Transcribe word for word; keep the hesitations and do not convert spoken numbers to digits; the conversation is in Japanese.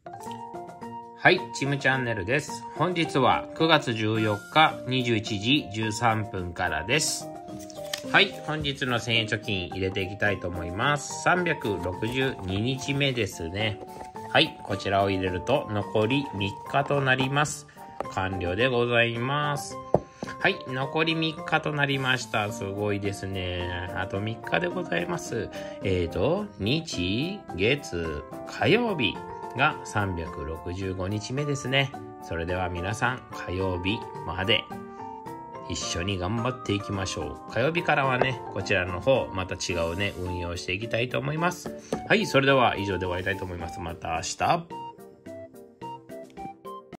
はい、チムチャンネルです。本日はくがつじゅうよっかにじゅういちじじゅうさんぷんからです。はい、本日のせんえん貯金入れていきたいと思います。さんびゃくろくじゅうににちめですね。はい、こちらを入れると残りみっかとなります。完了でございます。はい、残りみっかとなりました。すごいですね。あとみっかでございます。えーと、日、月、火曜日がさんびゃくろくじゅうごにちめですね。それでは皆さん、火曜日まで一緒に頑張っていきましょう。火曜日からはね、こちらの方、また違うね、運用していきたいと思います。はい、それでは以上で終わりたいと思います。また明日。